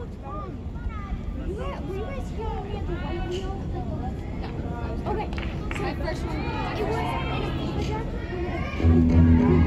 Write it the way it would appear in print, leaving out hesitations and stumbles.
looks fun. Were you guys filming me at the white wheel? No. Okay. So my first one, it was in a fever jacket.